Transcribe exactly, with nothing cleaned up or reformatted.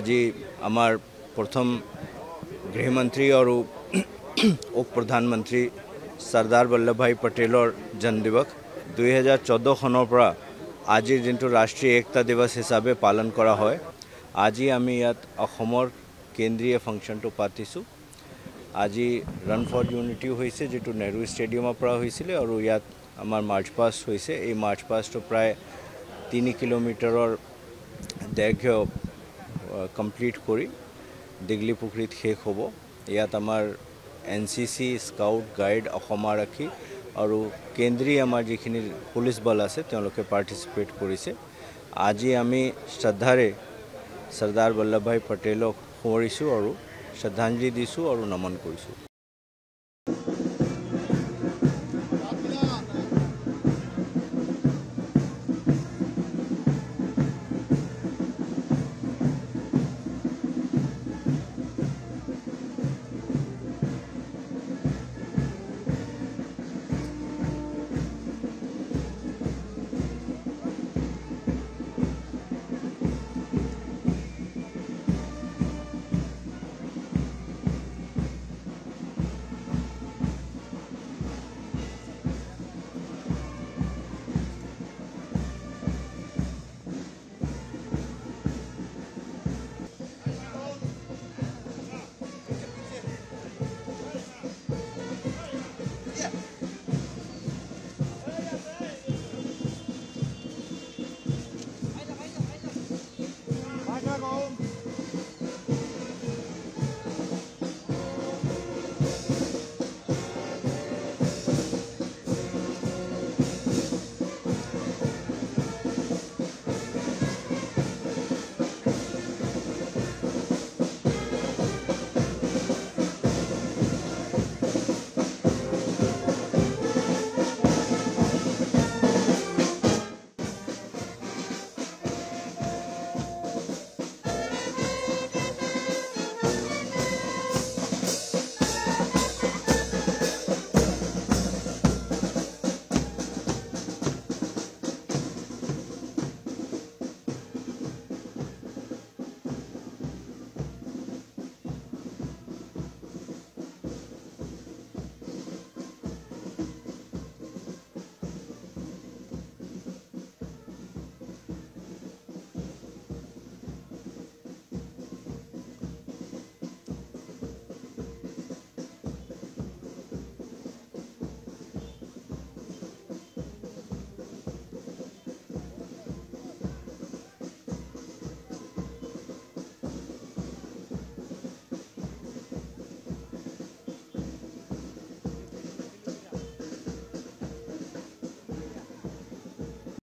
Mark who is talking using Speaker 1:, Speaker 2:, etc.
Speaker 1: আজি আমাৰ প্ৰথম গৃহমন্ত্ৰী আৰু উপ প্ৰধানমন্ত্ৰী সৰ্দাৰ বল্লভভাই পটেলৰ জন্মদিৱস দুই হাজাৰ চৈধ্য চনৰ পৰা আজিৰ দিনটো ৰাষ্ট্ৰীয় একতা দিৱস হিচাপে পালন কৰা হয়। আজি আমি ইয়াত অসমৰ কেন্দ্ৰীয় ফাংচনটো পাতিছোঁ। আজি ৰান ফৰ ইউনিটি হৈছে, যেটো নেহৰু ষ্টেডিয়ামৰ পৰা হৈছিলে, আৰু ইয়াত আমাৰ মাৰ্চ পাষ্ট হৈছে। এই মাৰ্চ পাষ্টটো প্ৰায় তিনি কিলোমিটাৰৰ দৈৰ্ঘ্য কমপ্লিট কৰি দীঘলী পুখুৰীত শেষ হ'ব। ইয়াত আমাৰ N C C, scout, guide, Assam আৰক্ষী আৰু কেন্দ্ৰীয় আমাৰ যিখিনি পুলিচ বল আছে তেওঁলোকে পাৰ্টিচিপেট কৰিছে। আজি আমি শ্ৰদ্ধাৰে সৰ্দাৰ বল্লভভাই পটেলক সোঁৱৰিছোঁ আৰু শ্ৰদ্ধাঞ্জলি দিছোঁ আৰু নমন কৰিছোঁ।